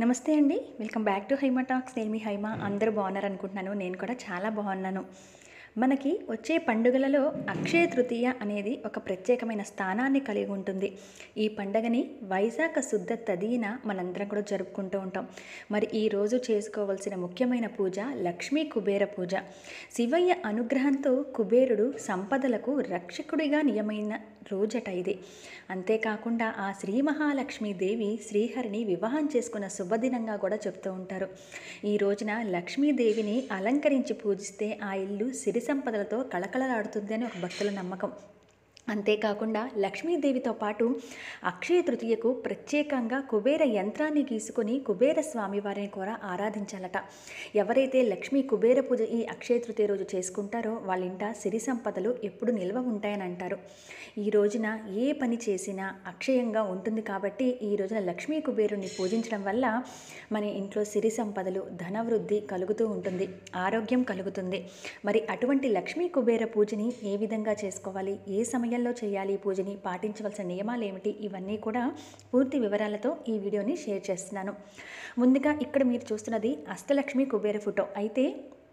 నమస్తే అండి. Welcome back to Haima talks. నేను మీ హైమా. అందరూ బాగున్నారనుకుంటున్నాను. నేను కూడా చాలా బాగున్నాను. మనకి వచ్చే పండుగలలో అక్షయ తృతీయ అనేది ఒక ప్రత్యేకమైన స్థానాన్ని కలిగి ఉంటుంది. ఈ పండగని వైశాఖ శుద్ధ తదిన మనందరం కూడా జరుపుకుంటూ ఉంటాం. మరి ఈరోజు చేసుకోవాల్సిన ముఖ్యమైన పూజ లక్ష్మీ కుబేర పూజ. శివయ్య అనుగ్రహంతో కుబేరుడు సంపదలకు రక్షకుడిగా నియమైన రోజట ఇది. అంతేకాకుండా ఆ శ్రీ మహాలక్ష్మీదేవి శ్రీహరిని వివాహం చేసుకున్న శుభదినంగా కూడా చెప్తూ ఉంటారు. ఈ రోజున లక్ష్మీదేవిని అలంకరించి పూజిస్తే ఆ ఇల్లు సిరి సంపదలతో కళకళలాడుతుంది అని ఒక భక్తుల నమ్మకం. అంతేకాకుండా లక్ష్మీదేవితో పాటు అక్షయ తృతీయకు ప్రత్యేకంగా కుబేర యంత్రాన్ని గీసుకొని కుబేర స్వామి వారిని కూడా ఆరాధించాలట. ఎవరైతే లక్ష్మీ కుబేర పూజ ఈ అక్షయ తృతీయ రోజు చేసుకుంటారో వాళ్ళ ఇంట సిరి సంపదలు ఎప్పుడు నిల్వ ఉంటాయని అంటారు. ఈ రోజున ఏ పని చేసినా అక్షయంగా ఉంటుంది కాబట్టి ఈ రోజున లక్ష్మీ కుబేరుని పూజించడం వల్ల మన ఇంట్లో సిరి సంపదలు ధనవృద్ధి కలుగుతూ ఉంటుంది, ఆరోగ్యం కలుగుతుంది. మరి అటువంటి లక్ష్మీ కుబేర పూజని ఏ విధంగా చేసుకోవాలి, ఏ సమయంలో చేయాలి, ఈ పూజని పాటించవలసిన నియమాలు ఏమిటి, ఇవన్నీ కూడా పూర్తి వివరాలతో ఈ వీడియోని షేర్ చేస్తున్నాను. ముందుగా ఇక్కడ మీరు చూస్తున్నది అష్టలక్ష్మి కుబేర ఫోటో. అయితే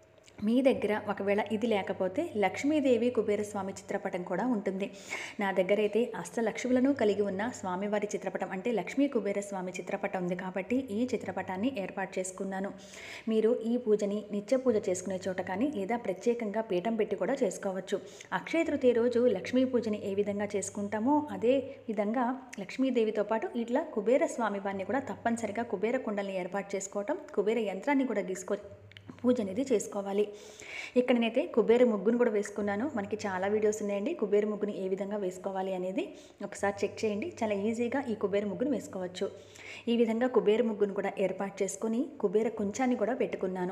మీ దగ్గర ఒకవేళ ఇది లేకపోతే లక్ష్మీదేవి కుబేరస్వామి చిత్రపటం కూడా ఉంటుంది. నా దగ్గర అయితే అష్టలక్ష్ములను కలిగి ఉన్న స్వామివారి చిత్రపటం అంటే లక్ష్మీ కుబేరస్వామి చిత్రపటం ఉంది కాబట్టి ఈ చిత్రపటాన్ని ఏర్పాటు చేసుకున్నాను. మీరు ఈ పూజని నిత్య పూజ చేసుకునే చోట కానీ లేదా ప్రత్యేకంగా పీఠం పెట్టి కూడా చేసుకోవచ్చు. అక్షయ తృతీయ రోజు లక్ష్మీ పూజని ఏ విధంగా చేసుకుంటామో అదే విధంగా లక్ష్మీదేవితో పాటు ఇట్లా కుబేర స్వామి వారిని కూడా తప్పనిసరిగా కుబేర కుండల్ని ఏర్పాటు చేసుకోవటం, కుబేర యంత్రాన్ని కూడా పూజ అనేది చేసుకోవాలి. ఇక్కడ నేనైతే కుబేర ముగ్గును కూడా వేసుకున్నాను. మనకి చాలా వీడియోస్ ఉన్నాయండి కుబేర ముగ్గుని ఏ విధంగా వేసుకోవాలి అనేది ఒకసారి చెక్ చేయండి. చాలా ఈజీగా ఈ కుబేర ముగ్గును వేసుకోవచ్చు. ఈ విధంగా కుబేర ముగ్గును కూడా ఏర్పాటు చేసుకొని కుబేర కుంచాన్ని కూడా పెట్టుకున్నాను.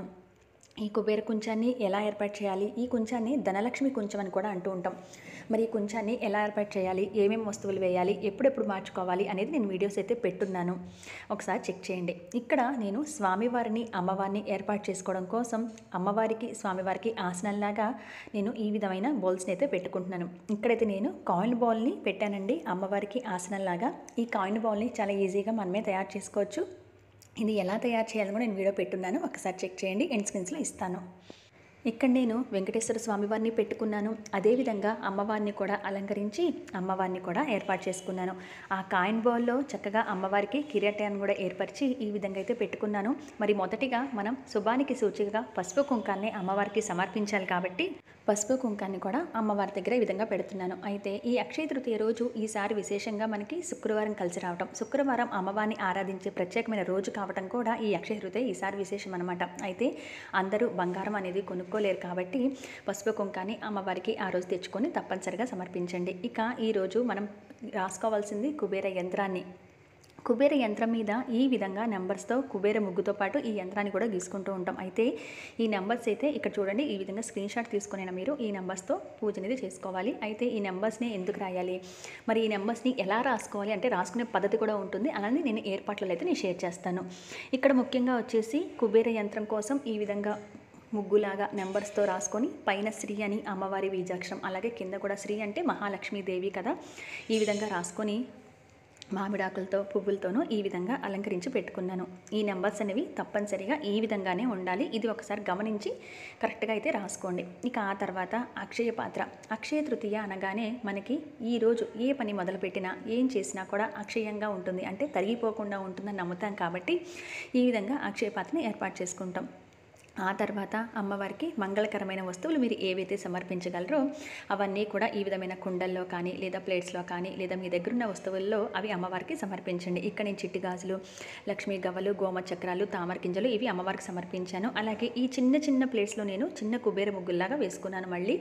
ఈ కుబేర కుంచాన్ని ఎలా ఏర్పాటు చేయాలి, ఈ కుంచాన్ని ధనలక్ష్మి కుంచం అని కూడా అంటూ ఉంటాం. మరి ఈ కుంచాన్ని ఎలా ఏర్పాటు చేయాలి, ఏమేమి వస్తువులు వేయాలి, ఎప్పుడెప్పుడు మార్చుకోవాలి అనేది నేను వీడియోస్ అయితే పెట్టున్నాను, ఒకసారి చెక్ చేయండి. ఇక్కడ నేను స్వామివారిని అమ్మవారిని ఏర్పాటు చేసుకోవడం కోసం అమ్మవారికి స్వామివారికి ఆసనంలాగా నేను ఈ విధమైన బౌల్స్ని అయితే పెట్టుకుంటున్నాను. ఇక్కడైతే నేను కాయిన్ బౌల్ని పెట్టానండి అమ్మవారికి ఆసనంలాగా. ఈ కాయిన్ బౌల్ని చాలా ఈజీగా మనమే తయారు చేసుకోవచ్చు. ఇది ఎలా తయారు చేయాలని కూడా నేను వీడియో పెట్టున్నాను, ఒకసారి చెక్ చేయండి, ఎండ్ స్క్రీన్స్లో ఇస్తాను. ఇక్కడ నేను వెంకటేశ్వర స్వామి వారిని పెట్టుకున్నాను. అదేవిధంగా అమ్మవారిని కూడా అలంకరించి అమ్మవారిని కూడా ఏర్పాటు చేసుకున్నాను. ఆ కాయిన్ బౌల్లో చక్కగా అమ్మవారికి కిరీటాన్ని కూడా ఏర్పరిచి ఈ విధంగా అయితే పెట్టుకున్నాను. మరి మొదటిగా మనం శుభానికి సూచికగా పసుపు కుంకాన్ని అమ్మవారికి సమర్పించాలి కాబట్టి పసుపు కుంకాన్ని కూడా అమ్మవారి దగ్గర ఈ విధంగా పెడుతున్నాను. అయితే ఈ అక్షయ తృతీయ రోజు ఈసారి విశేషంగా మనకి శుక్రవారం కలిసి రావటం, శుక్రవారం అమ్మవారిని ఆరాధించే ప్రత్యేకమైన రోజు కావటం కూడా ఈ అక్షయ తృతీయ ఈసారి విశేషం అనమాట. అయితే అందరూ బంగారం అనేది కొనుక్కోలేరు కాబట్టి పసుపు కుంకాన్ని అమ్మవారికి ఆ రోజు తెచ్చుకొని తప్పనిసరిగా సమర్పించండి. ఇక ఈరోజు మనం రాసుకోవాల్సింది కుబేర యంత్రాన్ని. కుబేర యంత్రం మీద ఈ విధంగా నెంబర్స్తో కుబేర ముగ్గుతో పాటు ఈ యంత్రాన్ని కూడా గీసుకుంటూ ఉంటాం. అయితే ఈ నెంబర్స్ అయితే ఇక్కడ చూడండి ఈ విధంగా స్క్రీన్ షాట్ తీసుకునే మీరు ఈ నెంబర్స్తో పూజ అనేది చేసుకోవాలి. అయితే ఈ నెంబర్స్ని ఎందుకు రాయాలి, మరి ఈ నెంబర్స్ని ఎలా రాసుకోవాలి అంటే రాసుకునే పద్ధతి కూడా ఉంటుంది. అలానే నేను ఏర్పాట్లలో అయితే నేను షేర్ చేస్తాను. ఇక్కడ ముఖ్యంగా వచ్చేసి కుబేర యంత్రం కోసం ఈ విధంగా ముగ్గులాగా నెంబర్స్తో రాసుకొని పైన శ్రీ అని అమ్మవారి బీజాక్షరం, అలాగే కింద కూడా శ్రీ అంటే మహాలక్ష్మీదేవి కదా, ఈ విధంగా రాసుకొని మామిడాకులతో పువ్వులతోనూ ఈ విధంగా అలంకరించి పెట్టుకున్నాను. ఈ నెంబర్స్ అనేవి తప్పనిసరిగా ఈ విధంగానే ఉండాలి. ఇది ఒకసారి గమనించి కరెక్ట్గా అయితే రాసుకోండి. ఇక ఆ తర్వాత అక్షయ పాత్ర. అక్షయ తృతీయ అనగానే మనకి ఈరోజు ఏ పని మొదలుపెట్టినా ఏం చేసినా కూడా అక్షయంగా ఉంటుంది, అంటే తరిగిపోకుండా ఉంటుందని నమ్ముతాం కాబట్టి ఈ విధంగా అక్షయ పాత్రని ఏర్పాటు చేసుకుంటాం. ఆ తర్వాత అమ్మవారికి మంగళకరమైన వస్తువులు మీరు ఏవైతే సమర్పించగలరో అవన్నీ కూడా ఈ విధమైన కుండల్లో కానీ లేదా ప్లేట్స్లో కానీ లేదా మీ దగ్గరున్న వస్తువుల్లో అవి అమ్మవారికి సమర్పించండి. ఇక్కడ నేను చిట్టి గాజులు, లక్ష్మీ గవ్వలు, గోమ చక్రాలు, తామర గింజలు ఇవి అమ్మవారికి సమర్పించాను. అలాగే ఈ చిన్న చిన్న ప్లేట్స్లో నేను చిన్న కుబేర ముగ్గుల్లాగా వేసుకున్నాను మళ్ళీ.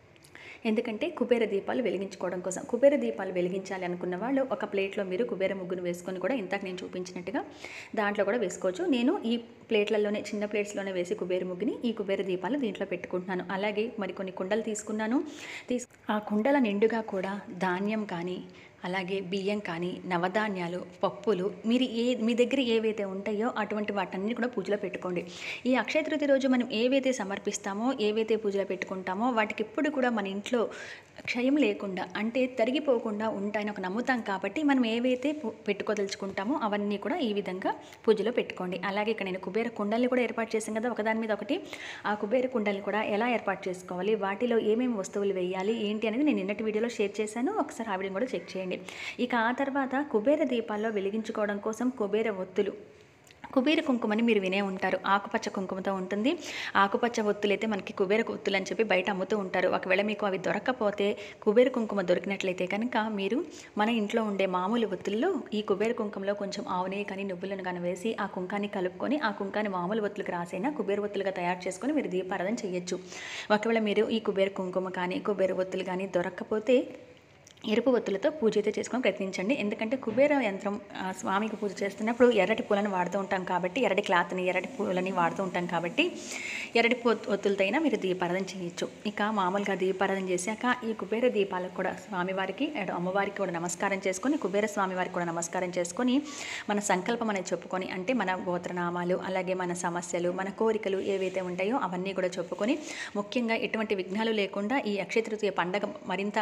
ఎందుకంటే కుబేర దీపాలు వెలిగించుకోవడం కోసం. కుబేర దీపాలు వెలిగించాలి అనుకున్న వాళ్ళు ఒక ప్లేట్లో మీరు కుబేర ముగ్గును వేసుకొని కూడా ఇంతకు నేను చూపించినట్టుగా దాంట్లో కూడా వేసుకోవచ్చు. నేను ఈ ప్లేట్లలోనే చిన్న ప్లేట్స్లోనే వేసి కుబేర ముగ్గుని ఈ కుబేర దీపాలు దీంట్లో పెట్టుకుంటున్నాను. అలాగే మరికొన్ని కుండలు తీసుకున్నాను. ఆ కుండల నిండుగా కూడా ధాన్యం కానీ అలాగే బియ్యం కానీ, నవధాన్యాలు, పప్పులు మీరు మీ దగ్గర ఏవైతే ఉంటాయో అటువంటి వాటన్నీ కూడా పూజలో పెట్టుకోండి. ఈ అక్షయ తృతీయ రోజు మనం ఏవైతే సమర్పిస్తామో, ఏవైతే పూజలో పెట్టుకుంటామో వాటికెప్పుడు కూడా మన ఇంట్లో క్షయం లేకుండా అంటే తరిగిపోకుండా ఉంటాయని ఒక నమ్ముతాం కాబట్టి మనం ఏవైతే పెట్టుకోదలుచుకుంటామో అవన్నీ కూడా ఈ విధంగా పూజలో పెట్టుకోండి. అలాగే ఇక్కడ నేను కుబేర కుండల్ని కూడా ఏర్పాటు చేశాను కదా, ఒకదాని మీద ఒకటి. ఆ కుబేర కుండల్ని కూడా ఎలా ఏర్పాటు చేసుకోవాలి, వాటిలో ఏమేమి వస్తువులు వేయాలి ఏంటి అనేది నేను నిన్నటి వీడియోలో షేర్ చేశాను. ఒకసారి ఆ వీడియోని కూడా చెక్ చేయండి. ఇక ఆ తర్వాత కుబేర దీపాల్లో వెలిగించుకోవడం కోసం కుబేర ఒత్తులు, కుబేర కుంకుమని మీరు వినే ఉంటారు. ఆకుపచ్చ కుంకుమతో ఉంటుంది. ఆకుపచ్చ ఒత్తులు అయితే మనకి కుబేర ఒత్తులు అని చెప్పి బయట అమ్ముతూ ఉంటారు. ఒకవేళ మీకు అవి దొరకకపోతే కుబేర కుంకుమ దొరికినట్లయితే కనుక మీరు మన ఇంట్లో ఉండే మామూలు ఒత్తుల్లో ఈ కుబేర కుంకుమలో కొంచెం ఆవు నెయ్యి కానీ నువ్వులను కానీ వేసి ఆ కుంకాన్ని కలుపుకొని ఆ కుంకాన్ని మామూలు ఒత్తులకు రాసైనా కుబేర ఒత్తులుగా తయారు చేసుకొని మీరు దీపారాధన చేయొచ్చు. ఒకవేళ మీరు ఈ కుబేర కుంకుమ కానీ కుబేర ఒత్తులు కానీ దొరకకపోతే ఎరుపు ఒత్తులతో పూజ అయితే చేసుకొని ప్రయత్నించండి. ఎందుకంటే కుబేర యంత్రం స్వామికి పూజ చేస్తున్నప్పుడు ఎర్రటి పూలను వాడుతూ ఉంటాం కాబట్టి, ఎర్రటి క్లాత్ని ఎర్రటి పూలని వాడుతూ ఉంటాం కాబట్టి ఎర్రటి ఒత్తులతో అయినా మీరు దీపారాధన చేయొచ్చు. ఇక మామూలుగా దీపారాధన చేశాక ఈ కుబేర దీపాలకు కూడా స్వామివారికి అమ్మవారికి కూడా నమస్కారం చేసుకొని, కుబేర స్వామివారికి కూడా నమస్కారం చేసుకొని మన సంకల్పం అనేది చెప్పుకొని, అంటే మన గోత్రనామాలు అలాగే మన సమస్యలు మన కోరికలు ఏవైతే ఉంటాయో అవన్నీ కూడా చెప్పుకొని, ముఖ్యంగా ఎటువంటి విఘ్నాలు లేకుండా ఈ అక్షయ తృతీయ పండగ మరింత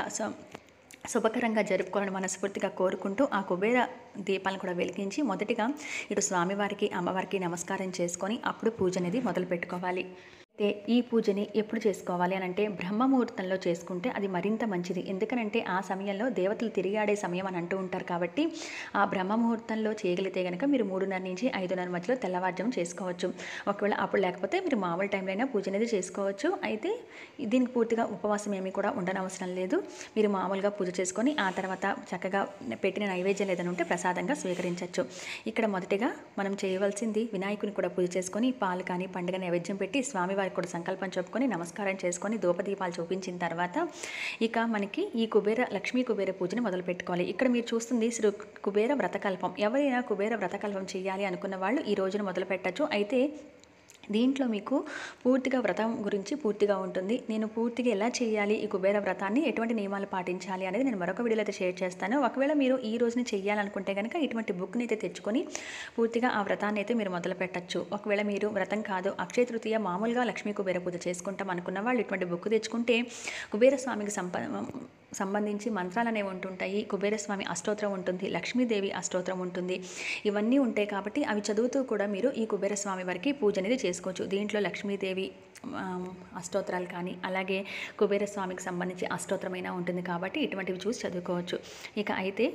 శుభకరంగా జరుపుకోవాలని మనస్ఫూర్తిగా కోరుకుంటూ ఆ కుబేర దీపాలను కూడా వెలిగించి మొదటిగా ఇటు స్వామివారికి అమ్మవారికి నమస్కారం చేసుకొని అప్పుడు పూజ అనేది మొదలు పెట్టుకోవాలి. అయితే ఈ పూజని ఎప్పుడు చేసుకోవాలి అని అంటే బ్రహ్మముహూర్తంలో చేసుకుంటే అది మరింత మంచిది. ఎందుకనంటే ఆ సమయంలో దేవతలు తిరిగాడే సమయం అని అంటూ ఉంటారు కాబట్టి ఆ బ్రహ్మముహూర్తంలో చేయగలిగితే కనుక మీరు 3:30 నుంచి 5:30 మధ్యలో తెల్లవారుజాము చేసుకోవచ్చు. ఒకవేళ అప్పుడు లేకపోతే మీరు మామూలు టైంలో అయినా పూజ అనేది చేసుకోవచ్చు. అయితే దీనికి పూర్తిగా ఉపవాసం ఏమీ కూడా ఉండనవసరం లేదు. మీరు మామూలుగా పూజ చేసుకొని ఆ తర్వాత చక్కగా పెట్టిన నైవేద్యం ఏదైనా ఉంటే ప్రసాదంగా స్వీకరించవచ్చు. ఇక్కడ మొదటిగా మనం చేయవలసింది వినాయకుని కూడా పూజ చేసుకొని పాలు కానీ పండుగ నైవేద్యం పెట్టి స్వామివారి కూడా సంకల్పం చెప్పుకొని నమస్కారం చేసుకొని ధూపదీపాలు చూపించిన తర్వాత ఇక మనకి ఈ లక్ష్మీ కుబేర పూజని మొదలు పెట్టుకోవాలి. ఇక్కడ మీరు చూస్తుంది శ్రీ కుబేర వ్రతకల్పం. ఎవరైనా కుబేర వ్రతకల్పం చేయాలి అనుకున్న వాళ్ళు ఈ రోజున మొదలు పెట్టచ్చు. అయితే దీంట్లో మీకు పూర్తిగా వ్రతం గురించి పూర్తిగా ఉంటుంది. నేను పూర్తిగా ఎలా చేయాలి ఈ కుబేర వ్రతాన్ని, ఎటువంటి నియమాలు పాటించాలి అనేది నేను మరొక వీడియోలో అయితే షేర్ చేస్తాను. ఒకవేళ మీరు ఈ రోజున చేయాలనుకుంటే కనుక ఇటువంటి బుక్ని అయితే తెచ్చుకొని పూర్తిగా ఆ వ్రతాన్ని అయితే మీరు మొదలు పెట్టచ్చు. ఒకవేళ మీరు వ్రతం కాదు అక్షయ తృతీయ మామూలుగా లక్ష్మీ కుబేర పూజ చేసుకుంటాం అనుకున్న వాళ్ళు ఇటువంటి బుక్ తెచ్చుకుంటే కుబేర స్వామికి సంబంధించి మంత్రాలు అనేవి ఉంటుంటాయి. కుబేరస్వామి అష్టోత్తరం ఉంటుంది, లక్ష్మీదేవి అష్టోత్తరం ఉంటుంది. ఇవన్నీ ఉంటాయి కాబట్టి అవి చదువుతూ కూడా మీరు ఈ కుబేరస్వామి వారికి పూజ అనేది చేసుకోవచ్చు. దీంట్లో లక్ష్మీదేవి అష్టోత్తరాలు కానీ అలాగే కుబేరస్వామికి సంబంధించి అష్టోత్తరమైనా ఉంటుంది కాబట్టి ఇటువంటివి చూసి చదువుకోవచ్చు. ఇక అయితే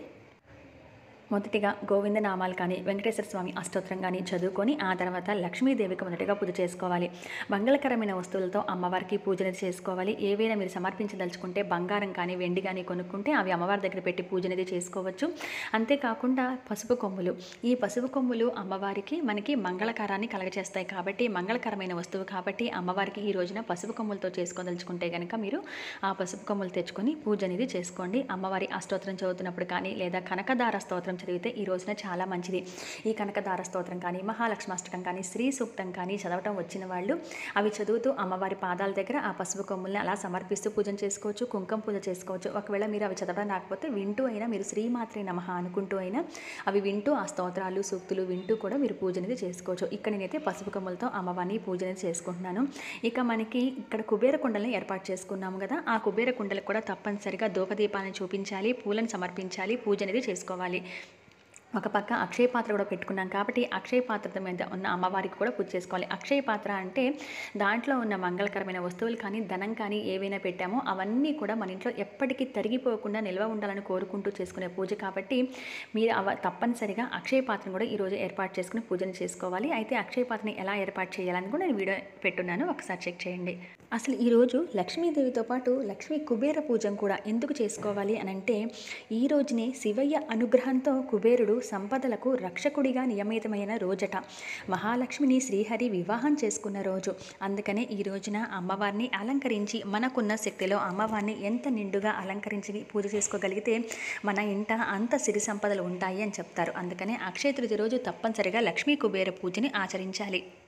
మొదటిగా గోవిందనామాలు కానీ వెంకటేశ్వర స్వామి అష్టోత్తరం కానీ చదువుకొని ఆ తర్వాత లక్ష్మీదేవికి మొదటిగా పూజ చేసుకోవాలి. మంగళకరమైన వస్తువులతో అమ్మవారికి పూజను చేసుకోవాలి. ఏవైనా మీరు సమర్పించదలుచుకుంటే బంగారం కానీ వెండి కానీ కొనుక్కుంటే అవి అమ్మవారి దగ్గర పెట్టి పూజ అనేది చేసుకోవచ్చు. అంతేకాకుండా పసుపు కొమ్ములు, ఈ పసుపు కొమ్ములు అమ్మవారికి మనకి మంగళకరాన్ని కలగచేస్తాయి కాబట్టి మంగళకరమైన వస్తువు కాబట్టి అమ్మవారికి ఈ రోజున పసుపు కొమ్ములతో చేసుకోదలుచుకుంటే కనుక మీరు ఆ పసుపు కొమ్ములు తెచ్చుకొని పూజ అనేది చేసుకోండి. అమ్మవారి అష్టోత్తరం చదువుతున్నప్పుడు కానీ లేదా కనకదార స్తోత్రం చదివితే ఈ రోజున చాలా మంచిది. ఈ కనకదార స్తోత్రం కానీ మహాలక్ష్మాష్టకం కానీ శ్రీ సూక్తం కానీ చదవటం వచ్చిన వాళ్ళు అవి చదువుతూ అమ్మవారి పాదాల దగ్గర ఆ పసుపు కొమ్ముల్ని అలా సమర్పిస్తూ పూజన చేసుకోవచ్చు. కుంకుమ పూజ చేసుకోవచ్చు. ఒకవేళ మీరు అవి చదవడం రాకపోతే వింటూ అయినా మీరు శ్రీమాత్రే నమః అనుకుంటూ అయినా అవి వింటూ ఆ స్తోత్రాలు సూక్తులు వింటూ కూడా మీరు పూజ అనేది చేసుకోవచ్చు. ఇక్కడ నేనైతే పసుపు కొమ్ములతో అమ్మవారిని పూజ అనేది చేసుకుంటున్నాను. ఇక మనకి ఇక్కడ కుబేర కుండలను ఏర్పాటు చేసుకున్నాము కదా, ఆ కుబేర కుండలకు కూడా తప్పనిసరిగా ధూపదీపాలను చూపించాలి, పూలను సమర్పించాలి, పూజ అనేది చేసుకోవాలి. ఒక పక్క అక్షయ పాత్ర కూడా పెట్టుకున్నాం కాబట్టి అక్షయ పాత్ర మీద ఉన్న అమ్మవారికి కూడా పూజ చేసుకోవాలి. అక్షయ పాత్ర అంటే దాంట్లో ఉన్న మంగళకరమైన వస్తువులు కానీ ధనం కానీ ఏవైనా పెట్టామో అవన్నీ కూడా మన ఇంట్లో ఎప్పటికీ తరిగిపోకుండా నిల్వ ఉండాలని కోరుకుంటూ చేసుకునే పూజ కాబట్టి మీరు తప్పనిసరిగా అక్షయ పాత్రను కూడా ఈరోజు ఏర్పాటు చేసుకుని పూజను చేసుకోవాలి. అయితే అక్షయ పాత్రని ఎలా ఏర్పాటు చేయాలని కూడా నేను వీడియో పెట్టున్నాను, ఒకసారి చెక్ చేయండి. అసలు ఈరోజు లక్ష్మీదేవితో పాటు లక్ష్మీ కుబేర పూజను కూడా ఎందుకు చేసుకోవాలి అని అంటే ఈ రోజునే శివయ్య అనుగ్రహంతో కుబేరుడు సంపదలకు రక్షకుడిగా నియమితమైన రోజట. మహాలక్ష్మిని శ్రీహరి వివాహం చేసుకున్న రోజు. అందుకనే ఈ రోజున అమ్మవారిని అలంకరించి మనకున్న శక్తిలో అమ్మవారిని ఎంత నిండుగా అలంకరించి పూజ చేసుకోగలిగితే మన ఇంట అంత సిరి సంపదలు ఉంటాయి అని చెప్తారు. అందుకనే అక్షయ తృతీయ రోజు తప్పనిసరిగా లక్ష్మీ కుబేర పూజని ఆచరించాలి.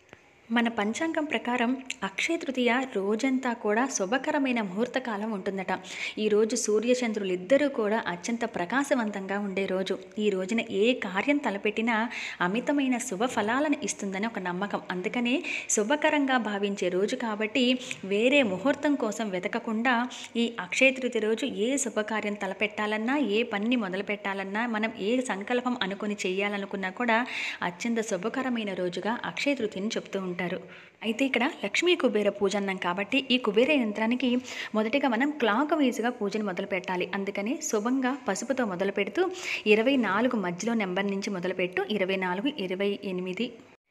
మన పంచాంగం ప్రకారం అక్షయ తృతీయ రోజంతా కూడా శుభకరమైన ముహూర్తకాలం ఉంటుందట. ఈరోజు సూర్యచంద్రులు ఇద్దరూ కూడా అత్యంత ప్రకాశవంతంగా ఉండే రోజు. ఈ రోజున ఏ కార్యం తలపెట్టినా అమితమైన శుభ ఫలాలను ఇస్తుందని ఒక నమ్మకం. అందుకనే శుభకరంగా భావించే రోజు కాబట్టి వేరే ముహూర్తం కోసం వెతకకుండా ఈ అక్షయ తృతీయ రోజు ఏ శుభకార్యం తలపెట్టాలన్నా, ఏ పని మొదలు పెట్టాలన్నా, మనం ఏ సంకల్పం అనుకుని చేయాలనుకున్నా కూడా అత్యంత శుభకరమైన రోజుగా అక్షయ తృతీయని చెప్తూ ఉంటారు. అయితే ఇక్కడ లక్ష్మీ కుబేర పూజ అన్నాం కాబట్టి ఈ కుబేర యంత్రానికి మొదటిగా మనం క్లాక్ వైజ్గా పూజను మొదలు పెట్టాలి. అందుకని శుభంగా పసుపుతో మొదలు పెడుతూ 24 మధ్యలో నెంబర్ నుంచి మొదలుపెట్టు 24, 28,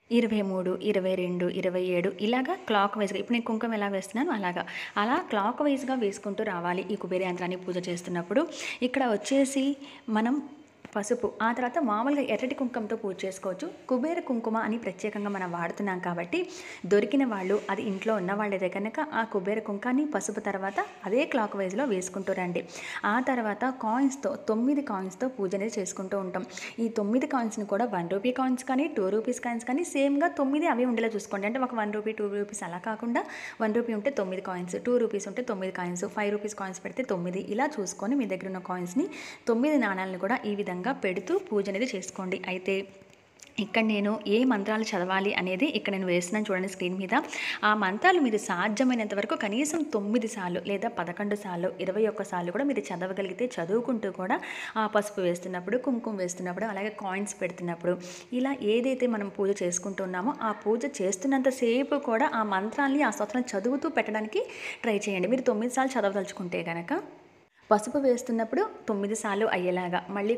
23, 22, 27 ఇలాగా క్లాక్ వైజ్గా, ఇప్పుడు నేను కుంకుమ ఎలా వేస్తున్నాను అలా క్లాక్ వైజ్గా వేసుకుంటూ రావాలి ఈ కుబేర యంత్రాన్ని పూజ చేస్తున్నప్పుడు. ఇక్కడ వచ్చేసి మనం పసుపు, ఆ తర్వాత మామూలుగా ఎర్రటి కుంకుమతో పూజ చేసుకోవచ్చు. కుబేర కుంకుమ అని ప్రత్యేకంగా మనం వాడుతున్నాం కాబట్టి దొరికిన వాళ్ళు, అది ఇంట్లో ఉన్న వాళ్ళైతే కనుక ఆ కుబేర కుంకాన్ని పసుపు తర్వాత అదే క్లాక్ వైజ్లో వేసుకుంటూ రండి. ఆ తర్వాత కాయిన్స్తో 9 కాయిన్స్తో పూజ అనేది చేసుకుంటూ ఉంటాం. ఈ 9 కాయిన్స్ని కూడా 1 రూపీ కాయిన్స్ కానీ 2 రూపీస్ కాయిన్స్ కానీ సేమ్గా 9 అవి ఉండేలా చూసుకోండి. అంటే ఒక 1 రూపీ 2 రూపీస్ అలా కాకుండా 1 రూపీ ఉంటే 9 కాయిన్స్, 2 రూపీస్ ఉంటే 9 కాయిన్స్, 5 రూపీస్ కాయిన్స్ పెడితే 9 ఇలా చూసుకొని మీ దగ్గర ఉన్న కాయిన్స్ని 9 నాణాలను కూడా ఈ విధంగా పెడుతూ పూజ అనేది చేసుకోండి. అయితే ఇక్కడ నేను ఏ మంత్రాలు చదవాలి అనేది ఇక్కడ నేను వేస్తున్నాను చూడండి స్క్రీన్ మీద. ఆ మంత్రాలు మీరు సాధ్యమైనంత వరకు కనీసం 9 సార్లు లేదా 11 సార్లు 21 సార్లు కూడా మీరు చదవగలిగితే చదువుకుంటూ కూడా ఆ పసుపు వేస్తున్నప్పుడు, కుంకుమ వేస్తున్నప్పుడు, అలాగే కాయిన్స్ పెడుతున్నప్పుడు ఇలా ఏదైతే మనం పూజ చేసుకుంటున్నామో ఆ పూజ చేస్తున్నంతసేపు కూడా ఆ మంత్రాన్ని, ఆ స్తోత్రాన్ని చదువుతూ పెట్టడానికి ట్రై చేయండి. మీరు 9 సార్లు చదవదలుచుకుంటే కనుక పసుపు వేస్తున్నప్పుడు 9 సార్లు అయ్యేలాగా, మళ్ళీ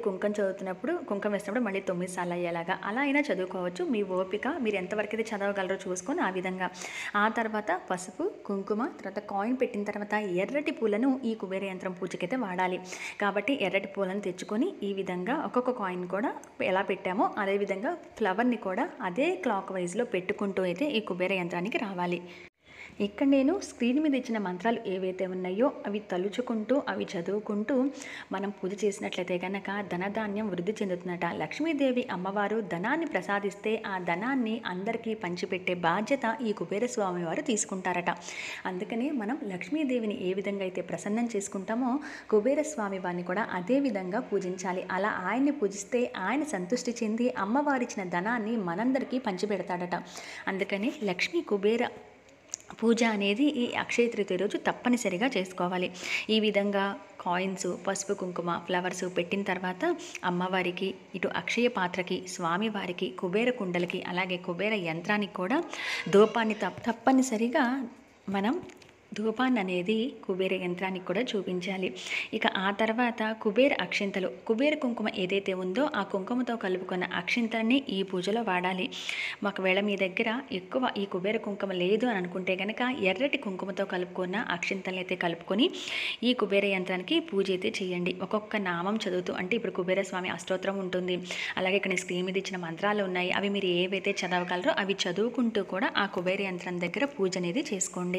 కుంకుమ వేస్తున్నప్పుడు మళ్ళీ 9 సార్లు అయ్యేలాగా అలా అయినా చదువుకోవచ్చు. మీ ఓపిక, మీరు ఎంతవరకు అయితే చదవగలరో చూసుకొని ఆ విధంగా. ఆ తర్వాత పసుపు, కుంకుమ, తర్వాత కాయిన్ పెట్టిన తర్వాత ఎర్రటి పూలను ఈ కుబేర యంత్రం పూజకైతే వాడాలి. కాబట్టి ఎర్రటి పూలను తెచ్చుకొని ఈ విధంగా ఒక్కొక్క కాయిన్ కూడా ఎలా పెట్టామో అదేవిధంగా ఫ్లవర్ని కూడా అదే క్లాక్ వైజ్లో పెట్టుకుంటూ అయితే ఈ కుబేర యంత్రానికి రావాలి. ఇక్కడ నేను స్క్రీన్ మీద ఇచ్చిన మంత్రాలు ఏవైతే ఉన్నాయో అవి తలుచుకుంటూ, అవి చదువుకుంటూ మనం పూజ చేసినట్లయితే కనుక ధనధాన్యం వృద్ధి చెందుతుందట. లక్ష్మీదేవి అమ్మవారు ధనాన్ని ప్రసాదిస్తే ఆ ధనాన్ని అందరికీ పంచిపెట్టే బాధ్యత ఈ కుబేర స్వామి వారు తీసుకుంటారట. అందుకని మనం లక్ష్మీదేవిని ఏ విధంగా అయితే ప్రసన్నం చేసుకుంటామో కుబేర స్వామి వారిని కూడా అదే విధంగా పూజించాలి. అలా ఆయన్ని పూజిస్తే ఆయన సంతృష్టి చెంది అమ్మవారిచ్చిన ధనాన్ని మనందరికీ పంచిపెడతాడట. అందుకని లక్ష్మీ కుబేర పూజ అనేది ఈ అక్షయ తృతీయ రోజు తప్పనిసరిగా చేసుకోవాలి. ఈ విధంగా కాయిన్స్, పసుపు, కుంకుమ, ఫ్లవర్స్ పెట్టిన తర్వాత అమ్మవారికి, ఇటు అక్షయ పాత్రకి, స్వామివారికి, కుబేర కుండలకి, అలాగే కుబేర యంత్రానికి కూడా ధూపాన్ని తప్పనిసరిగా మనం ధూపాన్ని అనేది కుబేర యంత్రానికి కూడా చూపించాలి. ఇక ఆ తర్వాత కుబేర అక్షింతలు, కుబేర కుంకుమ ఏదైతే ఉందో ఆ కుంకుమతో కలుపుకున్న అక్షింతలని ఈ పూజలో వాడాలి. ఒకవేళ మీ దగ్గర ఎక్కువ ఈ కుబేర కుంకుమ లేదు అని అనుకుంటే కనుక ఎర్రటి కుంకుమతో కలుపుకున్న అక్షింతలు అయితే కలుపుకొని ఈ కుబేర యంత్రానికి పూజ అయితే చేయండి. ఒక్కొక్క నామం చదువుతూ, అంటే ఇప్పుడు కుబేర స్వామి అష్టోత్తరం ఉంటుంది, అలాగే ఇక్కడ స్క్రీన్ మీద ఇచ్చిన మంత్రాలు ఉన్నాయి, అవి మీరు ఏవైతే చదవగలరో అవి చదువుకుంటూ కూడా ఆ కుబేర యంత్రం దగ్గర పూజ అనేది చేసుకోండి.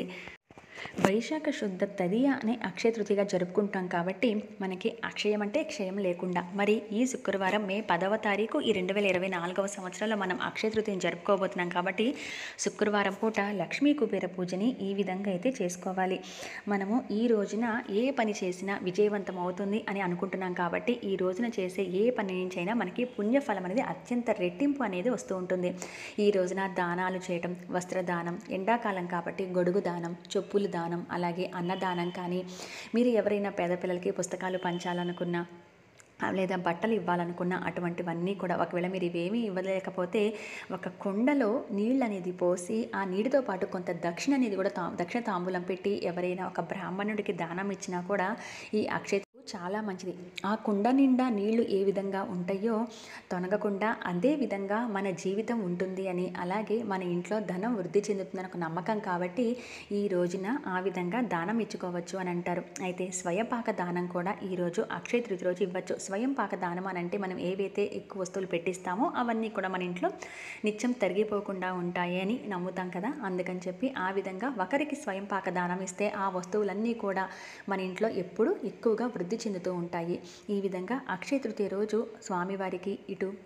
వైశాఖ శుద్ధ తదియ అనే అక్షయ తృతీయగా జరుపుకుంటాం కాబట్టి మనకి అక్షయం అంటే క్షయం లేకుండా, మరి ఈ శుక్రవారం మే 10వ తారీఖు ఈ 2024వ సంవత్సరంలో మనం అక్షయ తృతీయని జరుపుకోబోతున్నాం కాబట్టి శుక్రవారం పూట లక్ష్మీ కుబేర పూజని ఈ విధంగా అయితే చేసుకోవాలి. మనము ఈ రోజున ఏ పని చేసినా విజయవంతం అవుతుంది అని అనుకుంటున్నాం కాబట్టి ఈ రోజున చేసే ఏ పని నుంచైనా మనకి పుణ్యఫలం అనేది అత్యంత రెట్టింపు అనేది వస్తూ ఉంటుంది. ఈ రోజున దానాలు చేయటం, వస్త్రదానం, ఎండాకాలం కాబట్టి గొడుగు దానం, చెప్పులు దానం, అలాగే అన్నదానం కానీ, మీరు ఎవరైనా పేద పిల్లలకి పుస్తకాలు పంచాలనుకున్నా లేదా బట్టలు ఇవ్వాలనుకున్న అటువంటివన్నీ కూడా, ఒకవేళ మీరు ఇవేమీ ఇవ్వలేకపోతే ఒక కుండలో నీళ్ళు అనేది పోసి ఆ నీటితో పాటు కొంత దక్షిణ అనేది కూడా దక్షిణ తాంబూలం పెట్టి ఎవరైనా ఒక బ్రాహ్మణుడికి దానం ఇచ్చినా కూడా ఈ అక్షయ చాలా మంచిది. ఆ కుండ నిండా నీళ్లు ఏ విధంగా ఉంటాయో తొనగకుండా అదే విధంగా మన జీవితం ఉంటుంది అని, అలాగే మన ఇంట్లో ధనం వృద్ధి చెందుతుందని ఒక నమ్మకం కాబట్టి ఈ రోజున ఆ విధంగా దానం ఇచ్చుకోవచ్చు అని అంటారు. అయితే స్వయంపాక దానం కూడా ఈరోజు అక్షయ తృతీయ రోజు ఇవ్వచ్చు. స్వయంపాక దానం అని అంటే మనం ఏవైతే ఎక్కువ వస్తువులు పెట్టిస్తామో అవన్నీ కూడా మన ఇంట్లో నిత్యం తరిగిపోకుండా ఉంటాయి అని నమ్ముతాం కదా. అందుకని చెప్పి ఆ విధంగా ఒకరికి స్వయంపాక దానం ఇస్తే ఆ వస్తువులన్నీ కూడా మన ఇంట్లో ఎప్పుడూ ఎక్కువగా వృద్ధి చెందుతూ ఉంటాయి. ఈ విధంగా అక్షయ తృతీయ రోజు స్వామివారికి, ఇటు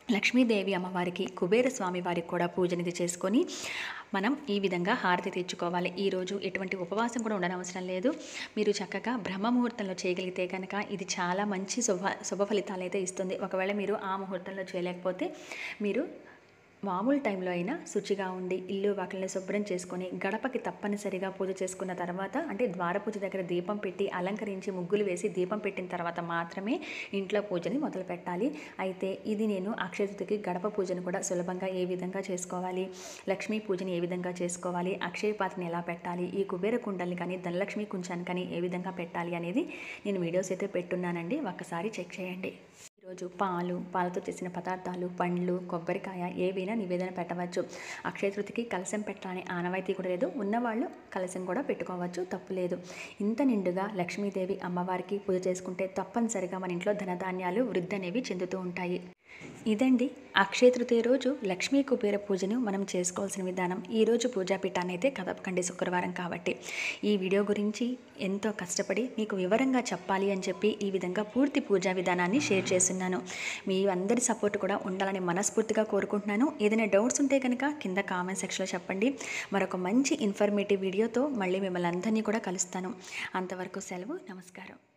లక్ష్మీదేవి అమ్మవారికి, కుబేర స్వామి వారికి కూడా పూజనిది చేసుకొని మనం ఈ విధంగా హారతి తెచ్చుకోవాలి. ఈరోజు ఎటువంటి ఉపవాసం కూడా ఉండనవసరం లేదు. మీరు చక్కగా బ్రహ్మ ముహూర్తంలో చేయగలిగితే కనుక ఇది చాలా మంచి శుభ ఫలితాలు అయితే ఇస్తుంది. ఒకవేళ మీరు ఆ ముహూర్తంలో చేయలేకపోతే మీరు మామూలు టైంలో అయినా శుచిగా ఉండి ఇల్లు వాకిలిని శుభ్రం చేసుకొని గడపకి తప్పనిసరిగా పూజ చేసుకున్న తర్వాత, అంటే ద్వారపూజ దగ్గర దీపం పెట్టి అలంకరించి ముగ్గులు వేసి దీపం పెట్టిన తర్వాత మాత్రమే ఇంట్లో పూజని మొదలు పెట్టాలి. అయితే ఇది నేను అక్షయ తృతీయకి గడప పూజను కూడా సులభంగా ఏ విధంగా చేసుకోవాలి, లక్ష్మీ పూజని ఏ విధంగా చేసుకోవాలి, అక్షయ పాత్రని ఎలా పెట్టాలి, ఈ కుబేర కుండల్ని కానీ ధనలక్ష్మి కుంచాన్ని కానీ ఏ విధంగా పెట్టాలి అనేది నేను వీడియోస్ అయితే పెట్టున్నానండి. ఒక్కసారి చెక్ చేయండి. ఈరోజు పాలతో చేసిన పదార్థాలు, పండ్లు, కొబ్బరికాయ ఏవైనా నివేదన పెట్టవచ్చు. అక్షయ తృతీయకి కలశం పెట్టాలని ఆనవాయితీ కూడా లేదు. ఉన్నవాళ్ళు కలశం కూడా పెట్టుకోవచ్చు, తప్పు లేదు. ఇంత నిండుగా లక్ష్మీదేవి అమ్మవారికి పూజ చేసుకుంటే తప్పనిసరిగా మన ఇంట్లో ధనధాన్యాలు వృద్ధి అనేవి చెందుతూ ఉంటాయి. ఇదండి అక్షయ తృతీయ రోజు లక్ష్మీ కుబేర పూజను మనం చేసుకోవాల్సిన విధానం. ఈరోజు పూజాపీఠాన్ని అయితే కదపకండి, శుక్రవారం కాబట్టి. ఈ వీడియో గురించి ఎంతో కష్టపడి మీకు వివరంగా చెప్పాలి అని చెప్పి ఈ విధంగా పూర్తి పూజా విధానాన్ని షేర్ చేస్తున్నాను. మీ అందరి సపోర్ట్ కూడా ఉండాలని మనస్ఫూర్తిగా కోరుకుంటున్నాను. ఏదైనా డౌట్స్ ఉంటే కనుక కింద కామెంట్ సెక్షన్లో చెప్పండి. మరొక మంచి ఇన్ఫర్మేటివ్ వీడియోతో మళ్ళీ మిమ్మల్ని అందరినీ కూడా కలుస్తాను. అంతవరకు సెలవు. నమస్కారం.